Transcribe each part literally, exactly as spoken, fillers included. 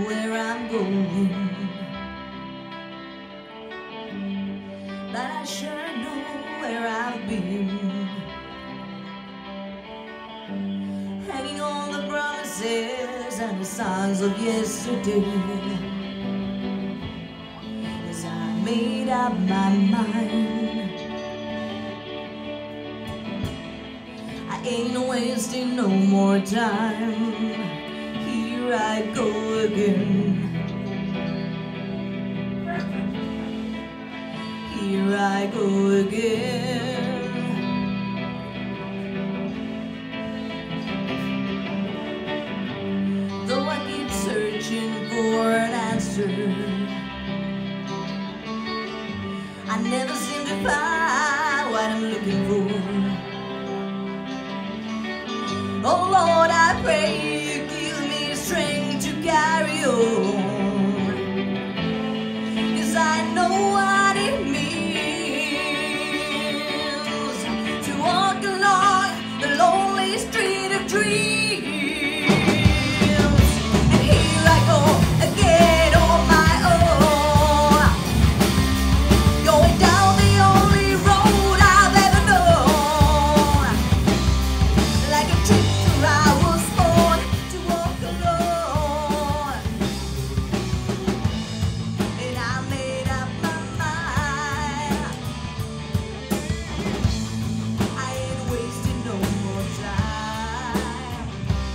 where I'm going, but I sure know where I've been. Hanging on the promises and the songs of yesterday, as I made up my mind. I ain't wasting no more time. Here I go again. Here I go again. Though I keep searching for an answer, I never seem to find what I'm looking for. Oh Lord, I pray you give me strength to carry on, 'cause I know what it means to walk along the lonely street of dreams. And here I go again on my own, going down the only road I've ever known, like a trip I was born to walk alone. And I made up my mind. I ain't wasting no more time.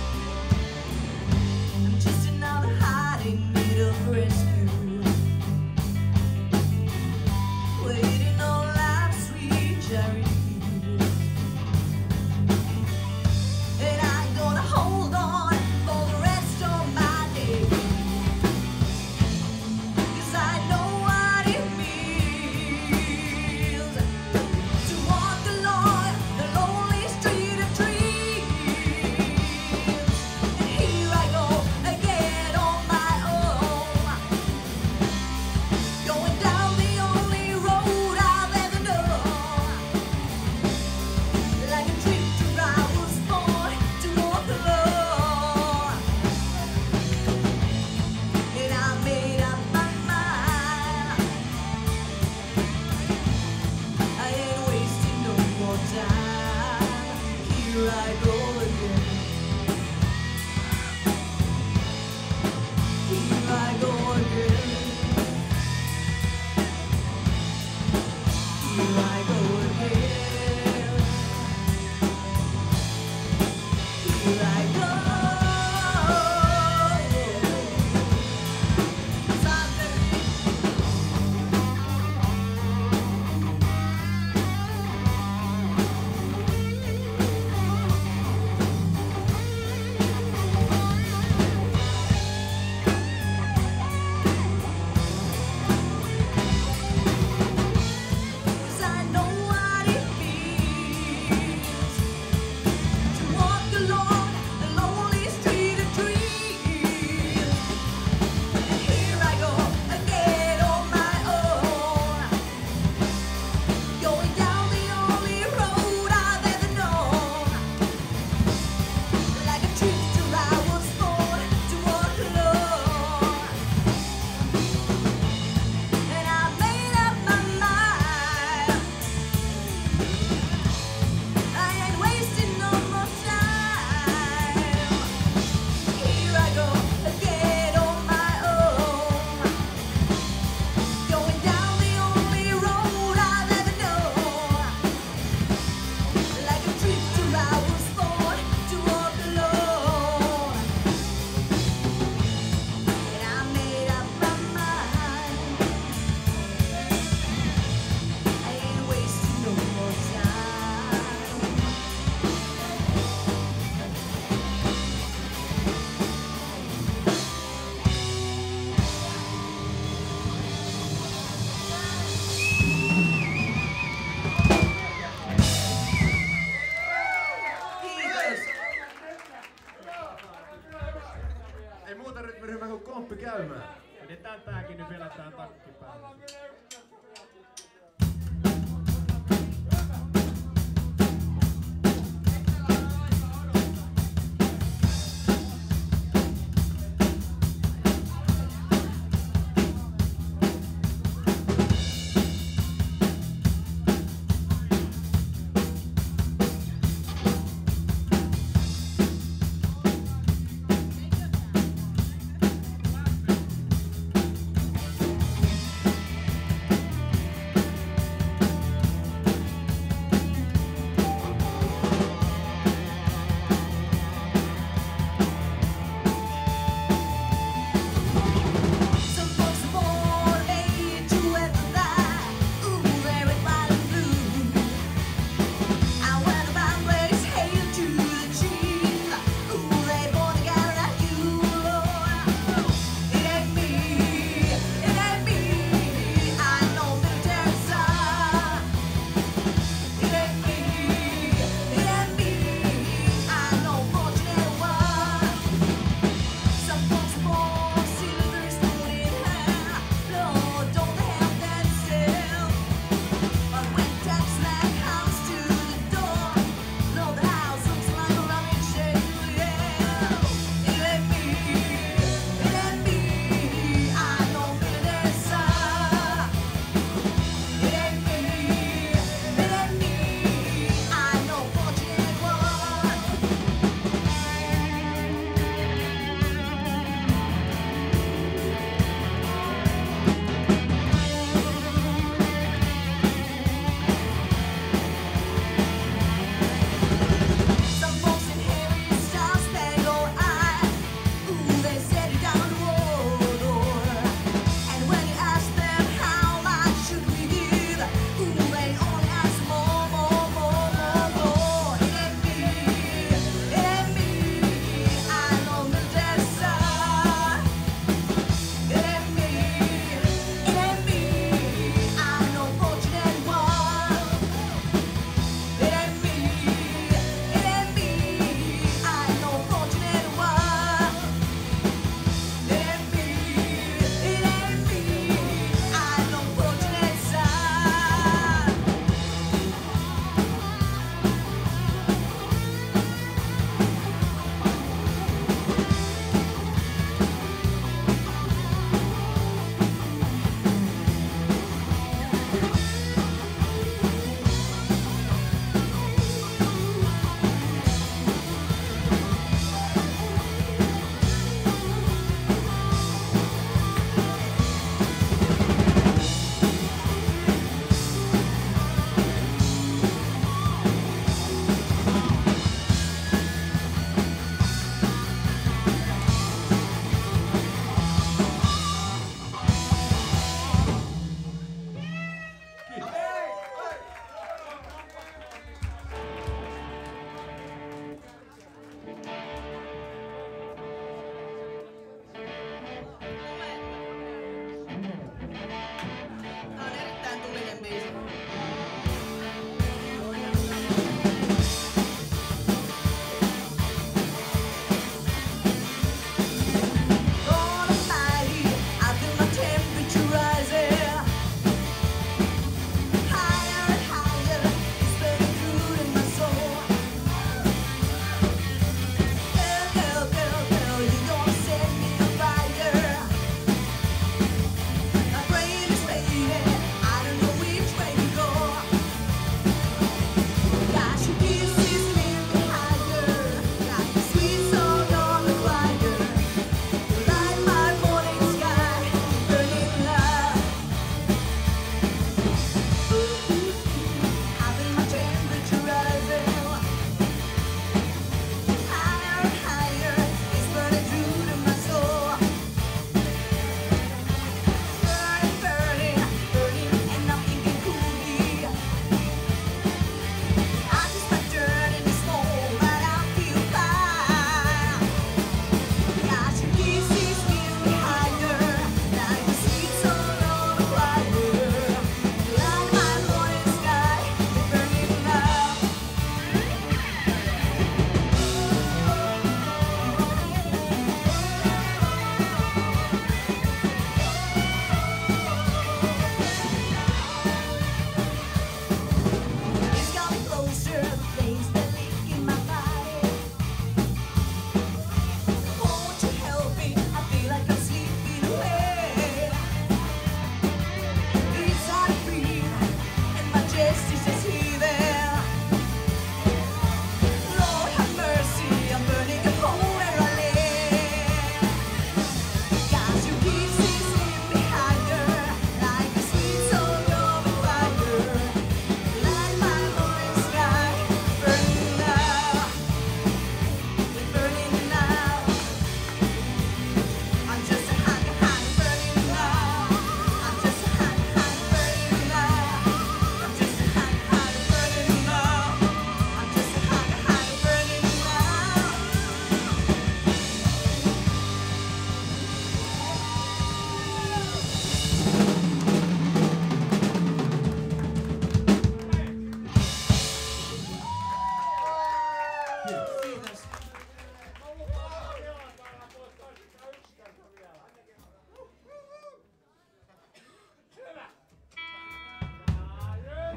I'm just another heart in need of rescue, waiting on life's sweet charity. And I'm gonna hold on for the rest of my days, 'cause I know what it means to walk along the lonely street of dreams. And here I go again on my own, going down the only road I've ever known, like a drifter I was born to walk alone. And I made up my mind. I ain't wasting no more time. Here I go again. Here I go again. Here I go again. Here I go. 'Cause I'm very Ei muuta rytmiryhmää kuin komppi käymään. Pidetään tääkin nyt vielä tää takki päällä.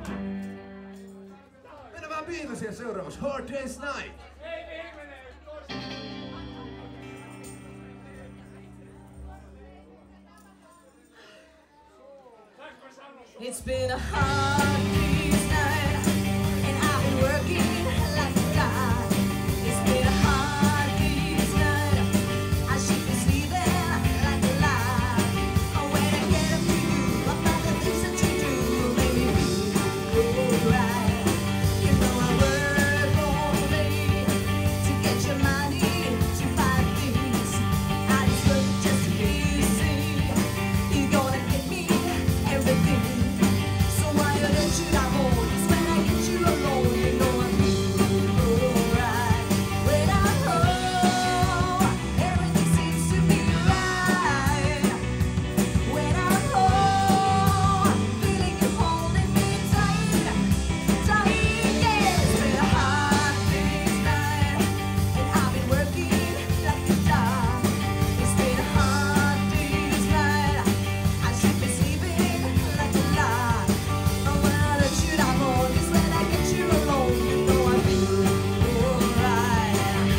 Mennään vaan Beatlesia seuraavaksi. Hard Day's Night. It's been a hard day's night, and I've been working like a dog. It's been a hard day's night, I should be sleeping like a log. Oh, when I get up to you about the things that you do, make me feel alright. You know I work all day to get your money to buy things. I just work just to please you. You're gonna give me everything. Should I hold? It's when I get you alone, you know I'm alright. When I'm home, everything seems to be right. When I'm home, feeling you holding me tight, tight. Yeah, it's been a hard day's night, and I've been working like a dog. It's been a hard day's night, I should be sleeping like a log. Should I hold? It's when I get you alone, you know I feel alright.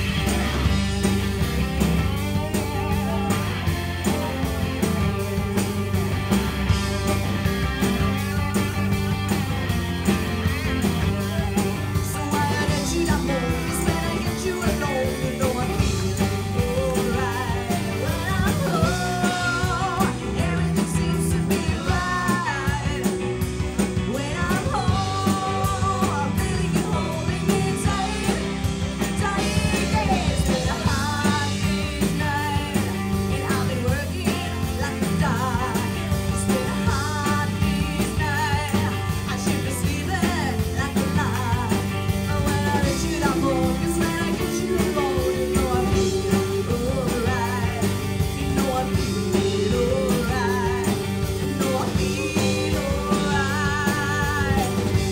So why don't you not hold? It's when I get you alone, you know I feel alright. When I'm home, everything seems to be right. When I'm home, feeling you holding me tight, tight. Yeah, it's been a hard day's night, and I've been working like a dog. It's been a hard day's night, I should be sleeping like a log. But when I let you down, home, it's when I get you alone, you know I feel alright. You know I feel alright. You know I feel alright.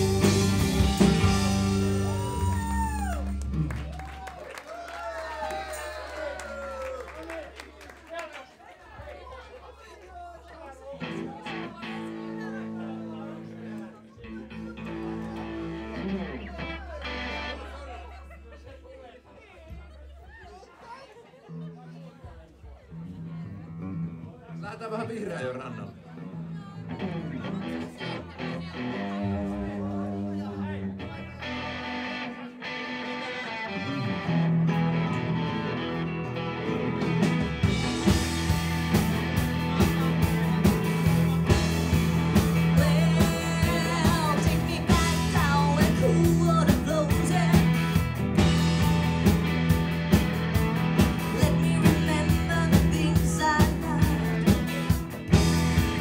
Lähdetään vähän vihreän jo rannalle. Well, take me back down where cool water flows in. Let me remember the things I loved.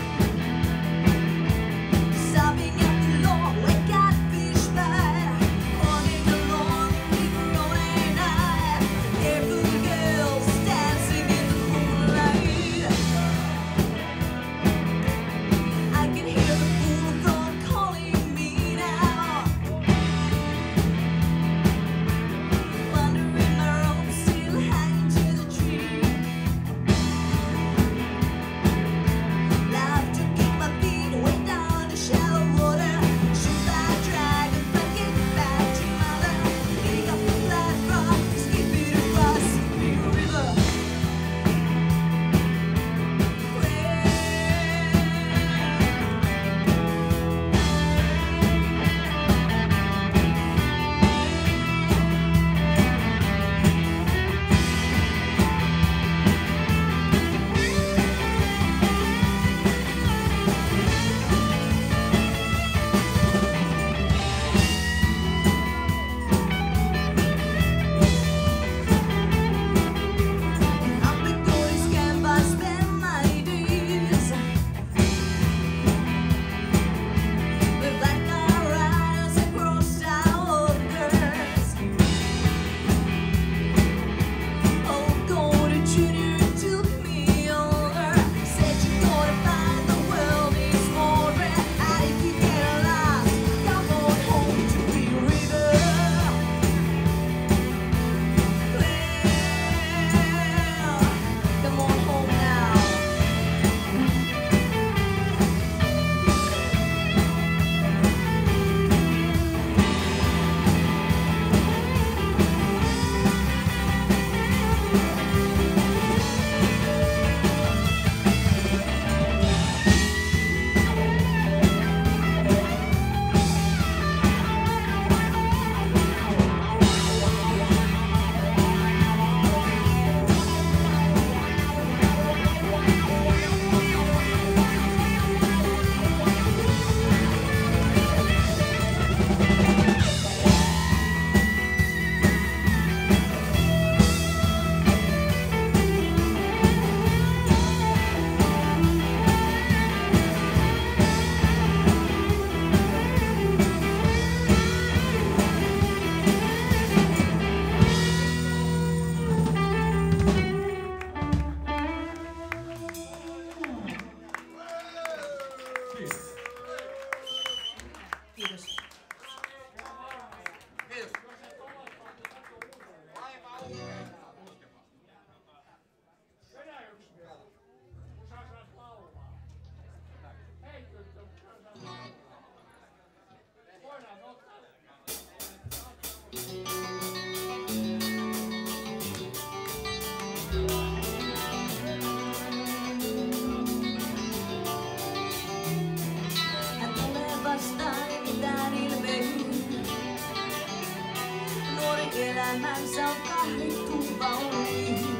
elämänsä on kahlittu vaunuihin.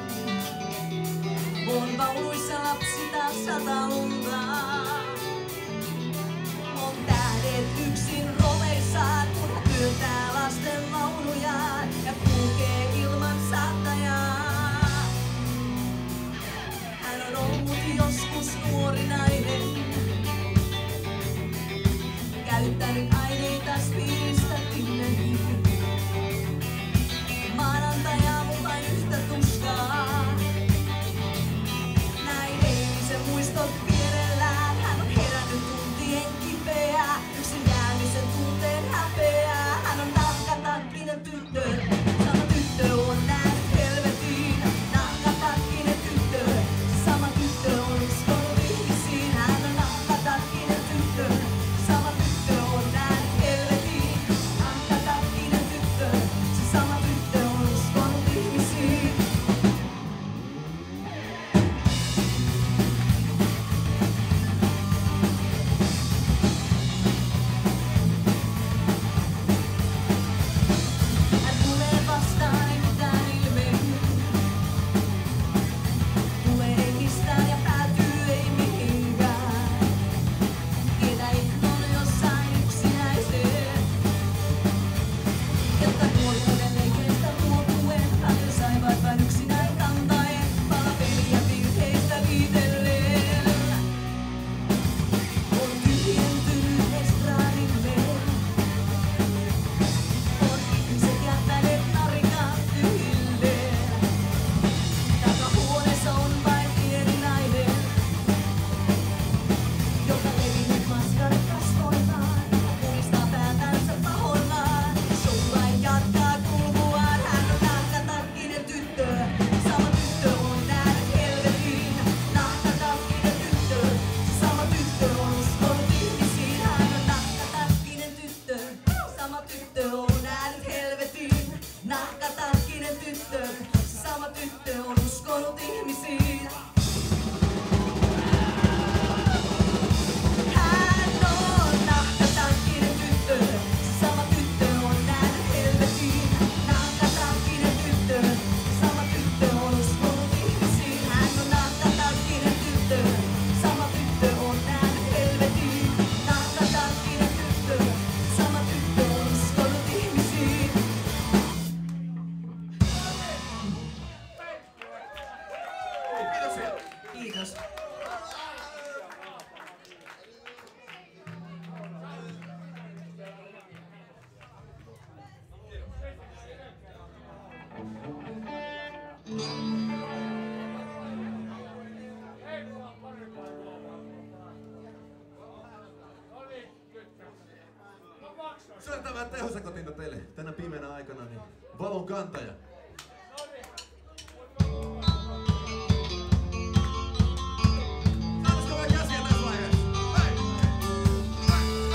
On vaunuissa lapsi taas sata lunta. On tähdet yksin roveissaan, kun hän työntää lasten vaunujaan ja kulkee ilman saattajaa. Hän on ollut joskus nuori nainen, käyttänyt aineita spiiristä tinneihin. Maanantai-aamu vain yhtä tuskaa. Näin eilisen muistot vierellään. Hän on herännyt tuntien kipeä, yksin jäämisen tunteen häpeää. Hän on nahkatakkinen tyttö, sama tyttö on nähnyt helvetin. Nahkatakkinen tyttö, sama tyttö on uskonut ihmisiin. Hän on nahkatakkinen tyttö, sama tyttö on nähnyt helvetin. Nahkatakkinen tyttö, se sama tyttö on uskonut ihmisiin. Hän tulee vastaan, ei mitään ilmeihin. Tulee hengistään ja päätyy ei mihinkään. Tietää, että on jossain yksinäiseen. Jotta nuoruuden leikeistä luopuen, hän saivat vain yksinään kantaen. Palapeliä virheistä viitellen. On tyhjentynyt estraadille. On ihmiset jättäneet narikat tyhjilleen. Takahuoneessa on vain pieni nainen, joka levinnyt maskarat kasvoillaan ja puristaa päätänsä pahoillaan. Show vain jatkaa kulkuaan. Hän on nahkatakkinen tyttö, sama tyttö on nähnyt helvetin. Nahkatakkinen tyttö, se sama tyttö on uskonut ihmisiin. Hän on nahkatakkinen tyttö, sama tyttö on nähnyt helvetin. Nahkatakkinen tyttö, se sama tyttö on uskonut ihmisiin. Hän on nahkatakkinen tyttö, se sama tyttö on nähnyt helvetin. Nahkatakkinen tyttö, se sama tyttö on uskonut ihmisiin. Hän on nahkatakkinen tyttö, sama tyttö on nähnyt helvetin. Nahkatakkinen tyttö, sama tyttö on uskonut ihmisiin. Kiitos. Se on tämä tehosakotinta teille tänä pimeänä aikana, niin valon kantaja. Saataisiko vähän käsiä tässä vaiheessa? Hei! Hei!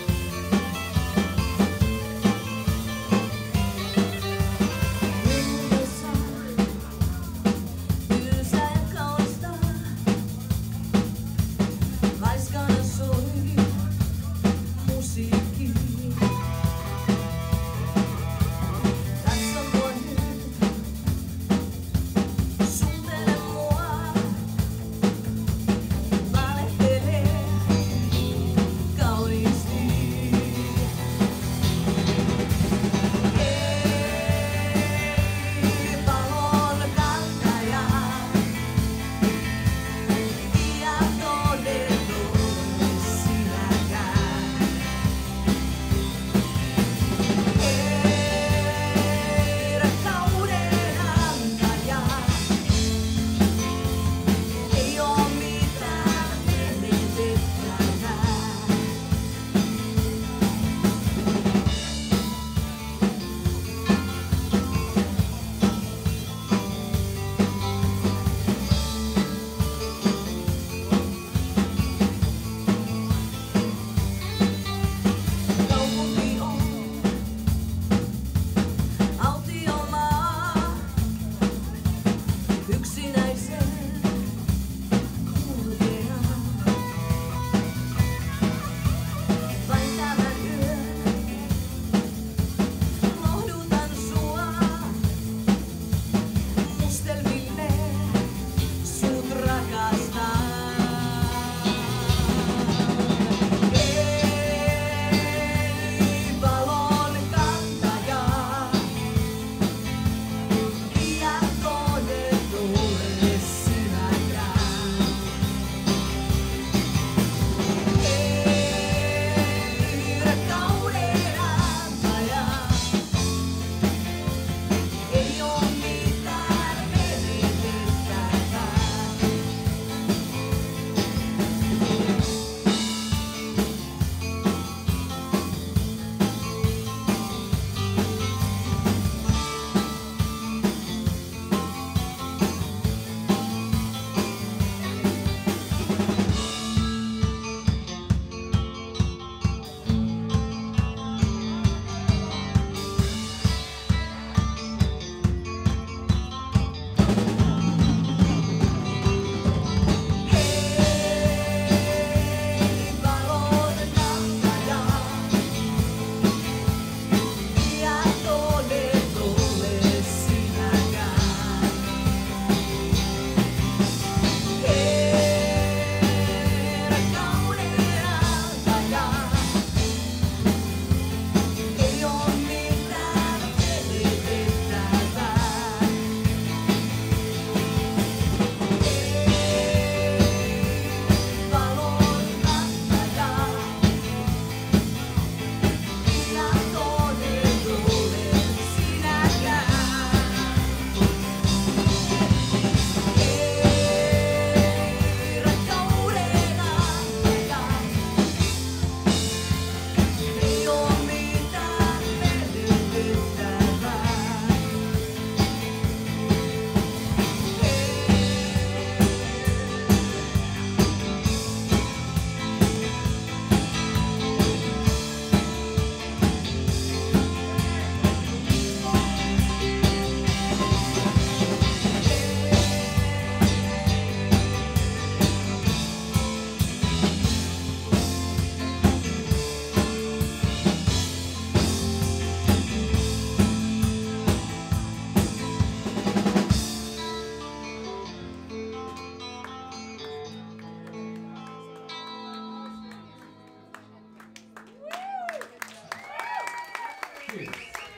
Minkä Kiitos.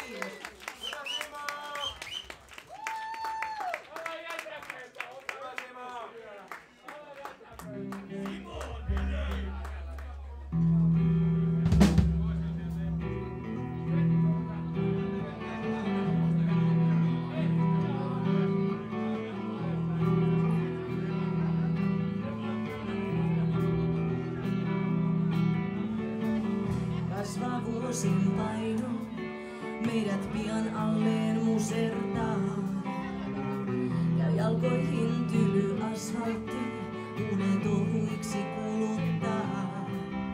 Kasvaa vuosin paino, meidät pian alleen musertaa. Ja jalkoihin tyly asfaltti, unet ohuiksi kuluttaa.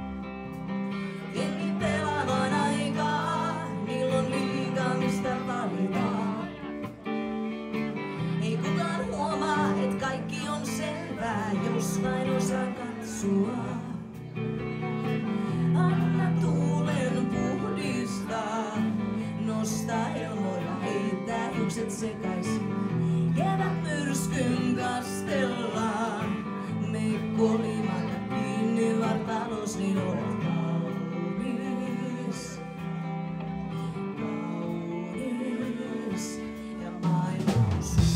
Jengi pelaa vaan aikaa, milloin liikaa mistä valitaan. Ei kukaan huomaa, et kaikki on selvää, jos vain osaa katsoa. Anna tuulen puhdistaa, nostaa helmoilla, heittää hiukset sekaisin. Kevät myrskyn kastellaan, me kolimata kiinni vartalos, niin olet kaunis. Kaunis ja maailma on sun.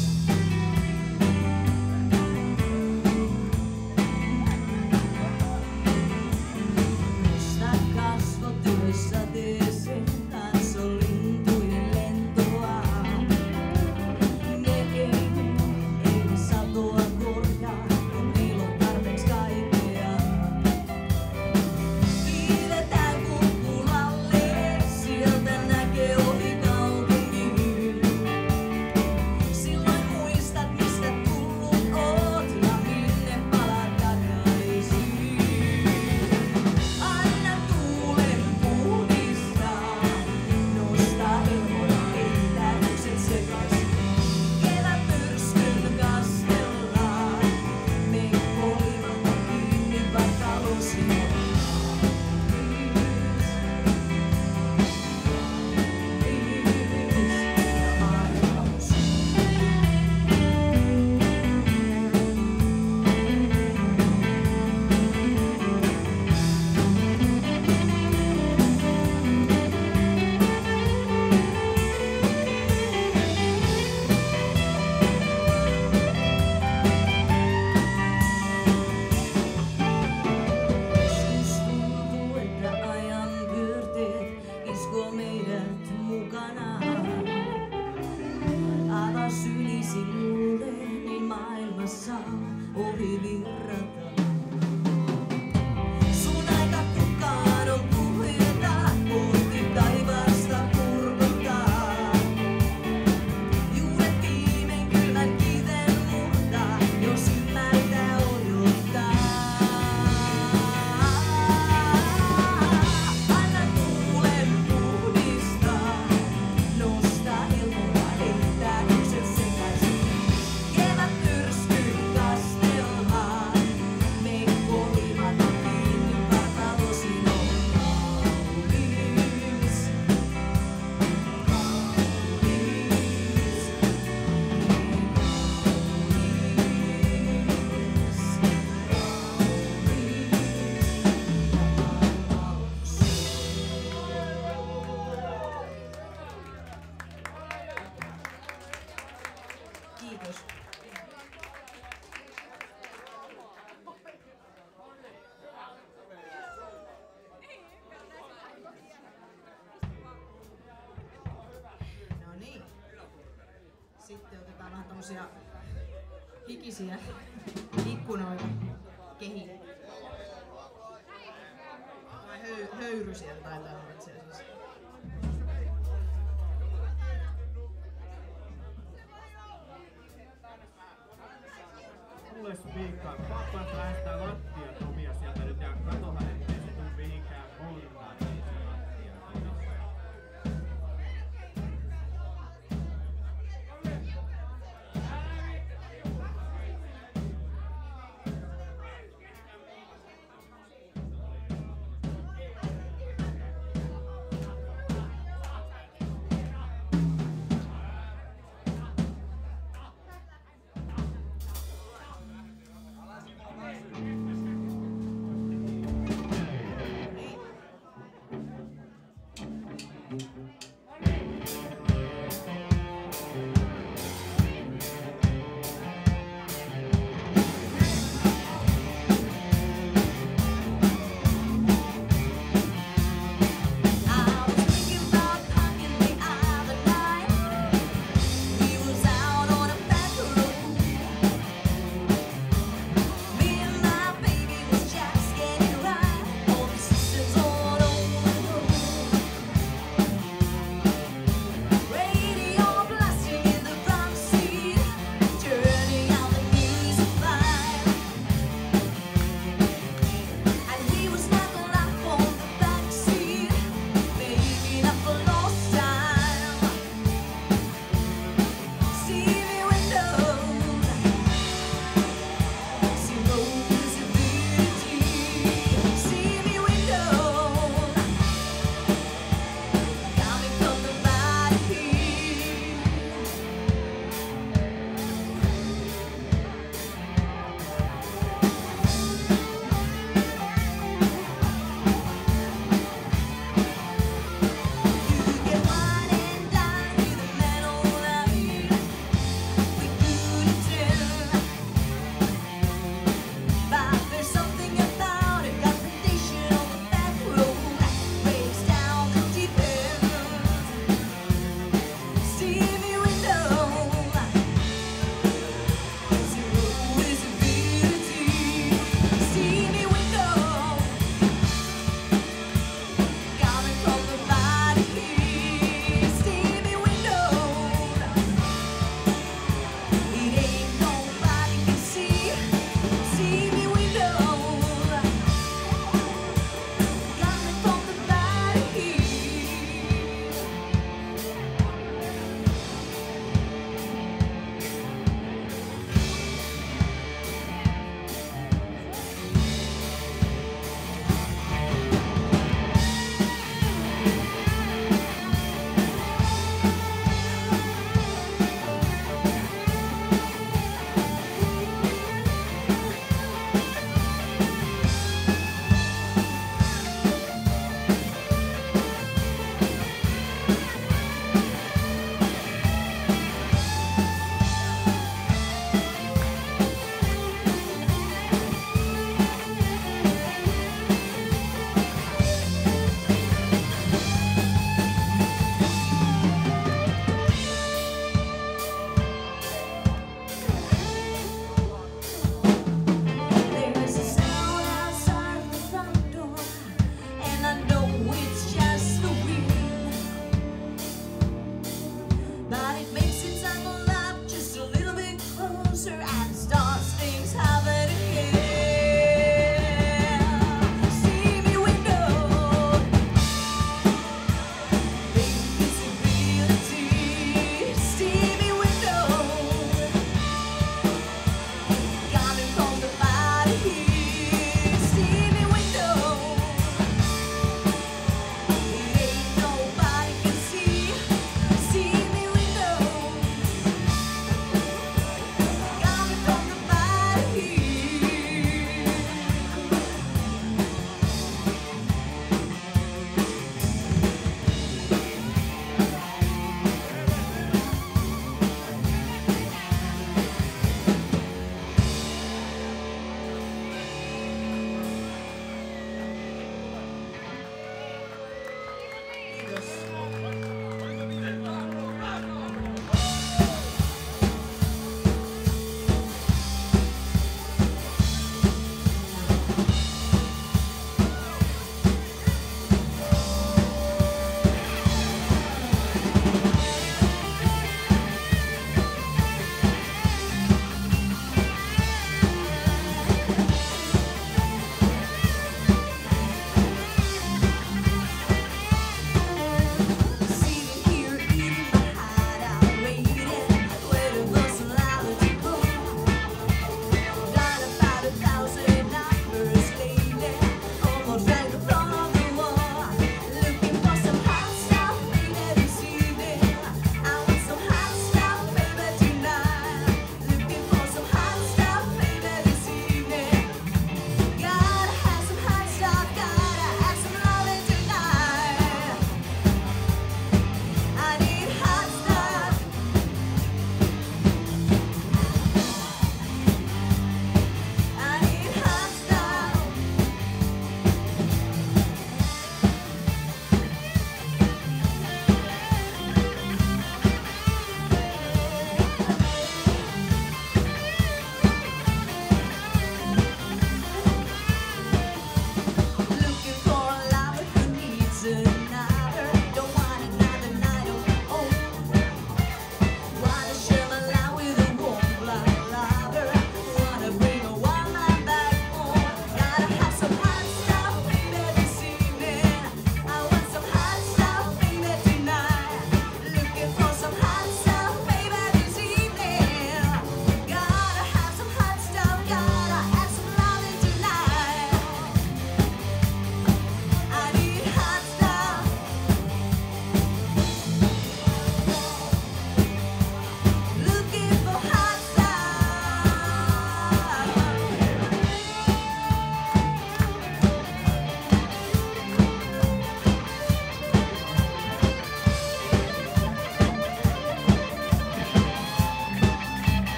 Sateeseen katso lintujen lentoa. Ne ei, ei satoa korjaa, kun niillä on tarpeeksi kaikkea. Kiivetään kukkulalle, sieltä näkee ohi kaupungin. Silloin muistat, mistä tullut oot ja minne palaat takaisin. Anna tuulen puhdistaa, nostaa helmoilla, heittää hiukset sekaisin. Kevät myrskyn kastellaan, me kolimata kiinni vartalosi. Joskus tuntuu, että ajan pyörteet iskoo meidät mukanaan. Avaa sylisi mulle, niin maailmassa ohi virrata. Sun aika kukaan on puhjeta, kohti taivaasta kurkottaa. Juuret viimein kylmän kiven murtaa, jos ymmärtää odottaa. Anna tuulen puhdistaa, nostaa helmoilla, heittää hiukset sekaisin. Kevät myrskyn kastellaan, me kolimata kiinni vartalosi. On kaunis, kiitos. No niin. Sitten otetaan vähän tommosia hikisiä ikkunoita kehiin. Tai höy, höyrysiä taitaa olla itse asiassa. Mulle spiikkaa. Pappas lähestää lattiat omia sieltä nyt ja katohan, ettei se tuu mihinkään montaan, niin se lattia omista. Kiitos.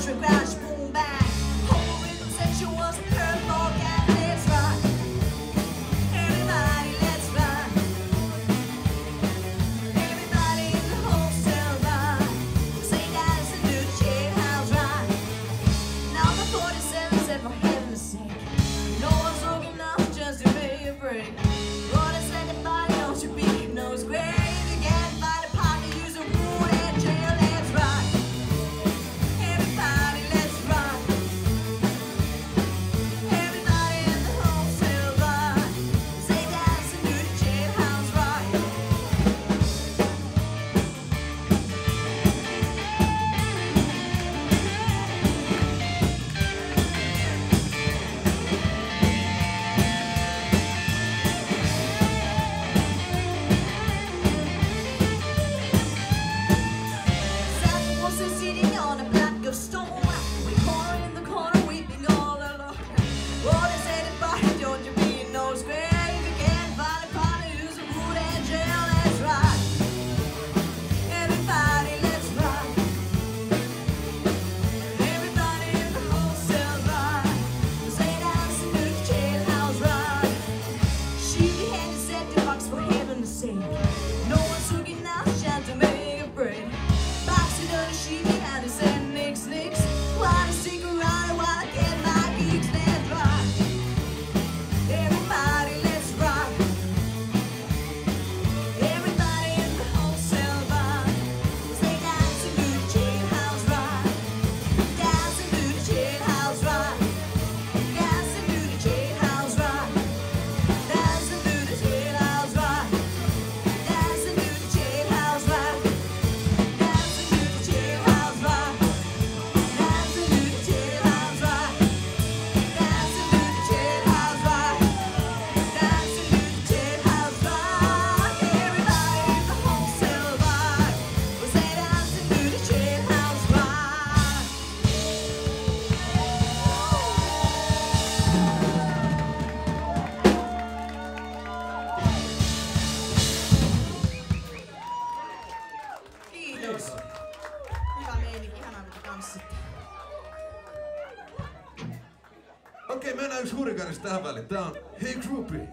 electric crash, boom bang. Whole rhythm section was purple cat. Let's rock, everybody, let's rock. Everybody in the wholesale bar, say dance and do the jailhouse rock. Number forty-seven said, for heaven's sake, no one's looking up just to make a break. What is anybody else to be knows great? You can't find a partner, use a wood and jail. Let's rock, everybody, let's rock. Everybody in the wholesale bar, say dance and do the jailhouse rock. Seth was sitting on a block of stone, we corner in the corner, weeping all alone. What is anybody, don't you be knows great? You can't find a partner, use a wood and jail. Let's rock, everybody, let's rock. Everybody in the wholesale bar, say dance and do the jailhouse rock. She had to set the box for heaven's sake. No one's looking out, trying to make a break. Box it on the sheet, and he said, Nix, Nix. Wanna stick around while I get my geeks. Let's rock, everybody, let's rock. Everybody in the wholesale bar, say dance and do the jailhouse rock. Dance and do the jailhouse rock. Dance and do the jailhouse rock. Dance and do the jailhouse rock. Dance and do the jailhouse rock. Dance and do the jailhouse rock. Dance and do the jailhouse rock. Dance and do the jailhouse rock. Dance and do the jailhouse rock. Everybody in the wholesale bar, will say dance and do the jailhouse rock. Kiitos. Hyvä meininki, ihanaa kun te tanssitte. Okei, mennään yksi hurrikaanista tähän väliin. Tää on Hey Groupie.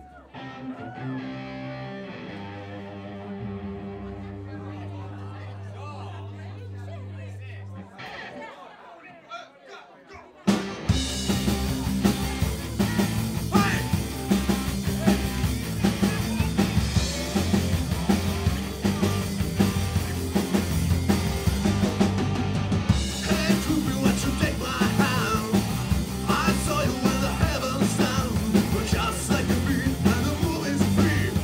Hey Groupie, won't you take my hand? I saw you when the heavens down, but just like a beat and the movies free.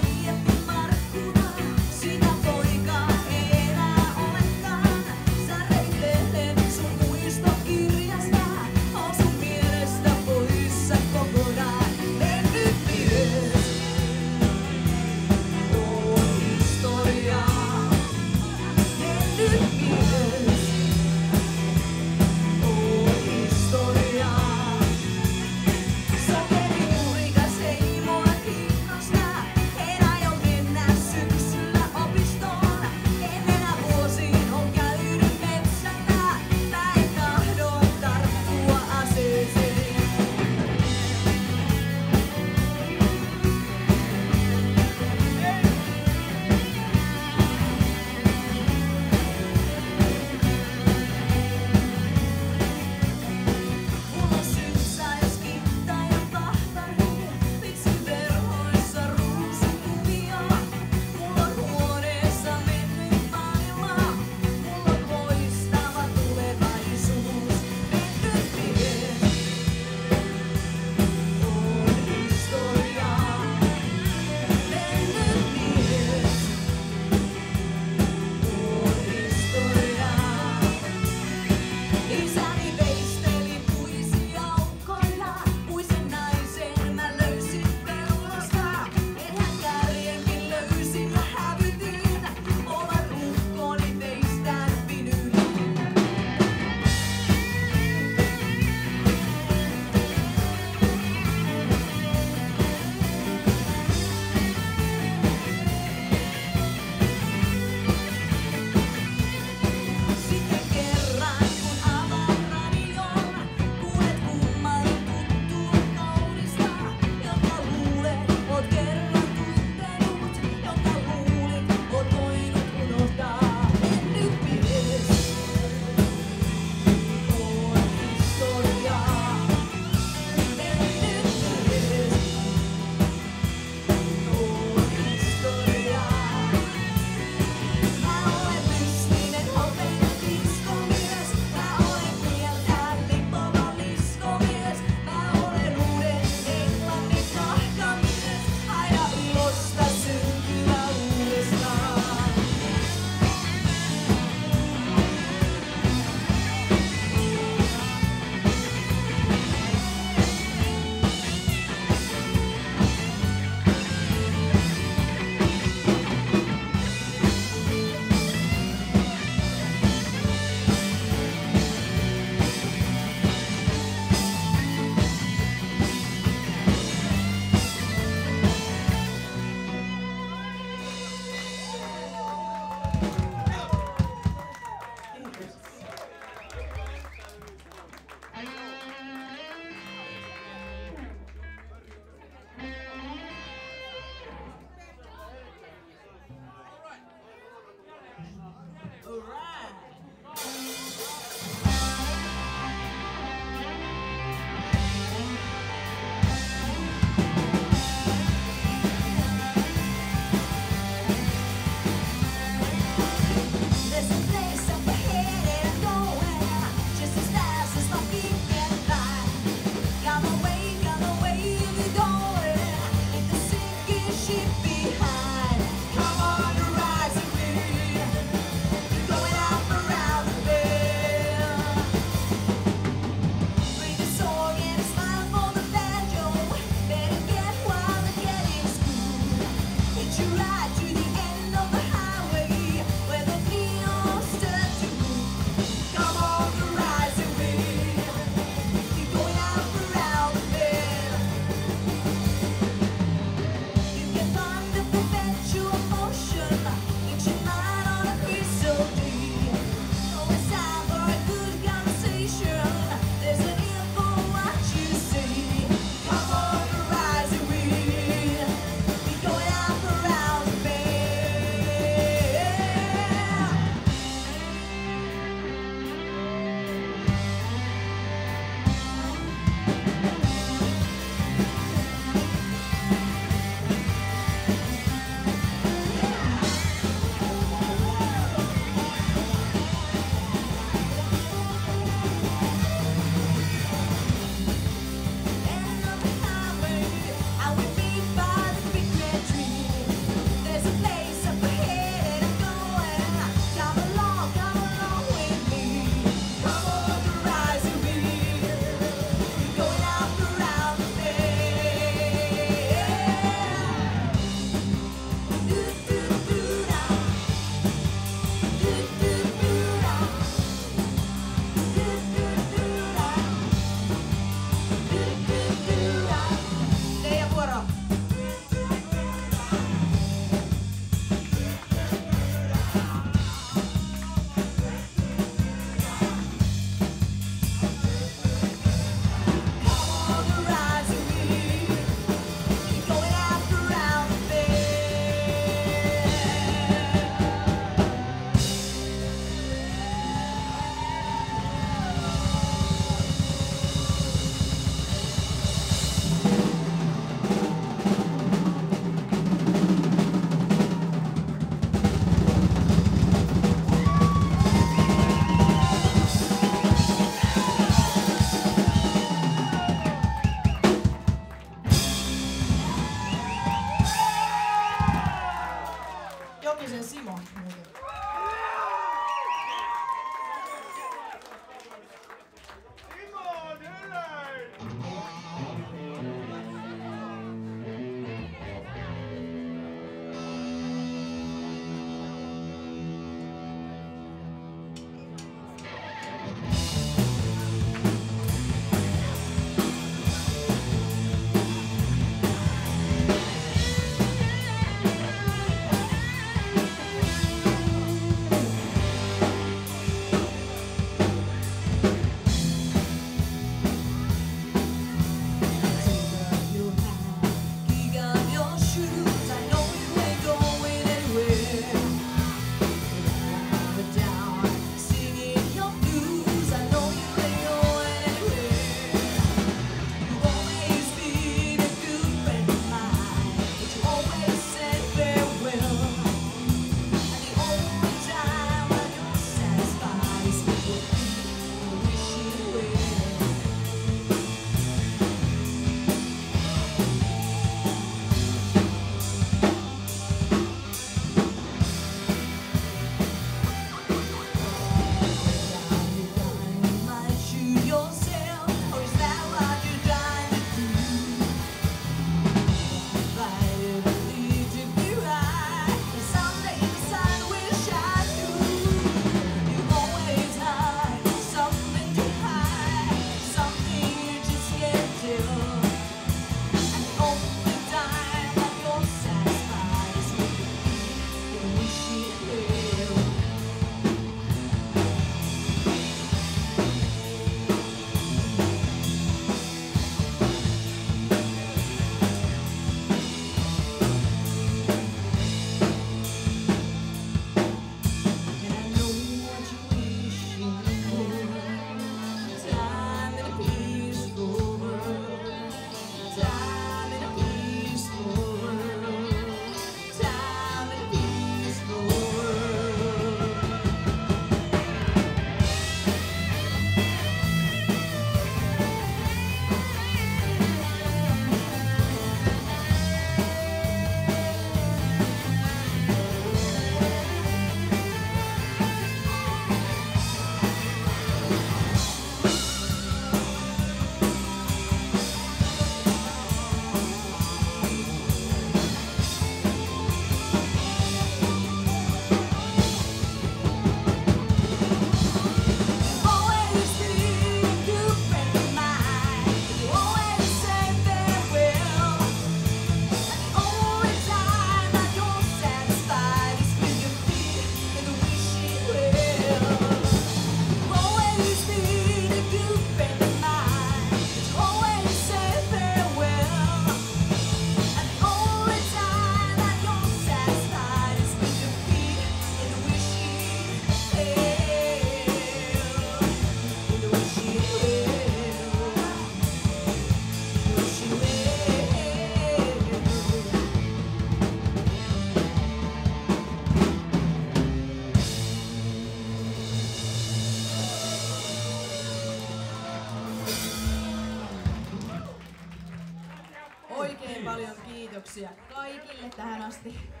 kiitoksia kaikille tähän asti